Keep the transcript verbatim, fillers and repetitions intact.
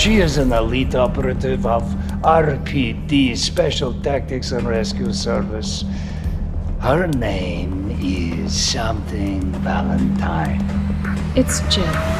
She is an elite operative of R P D, Special Tactics and Rescue Service. Her name is something Valentine. It's Jill.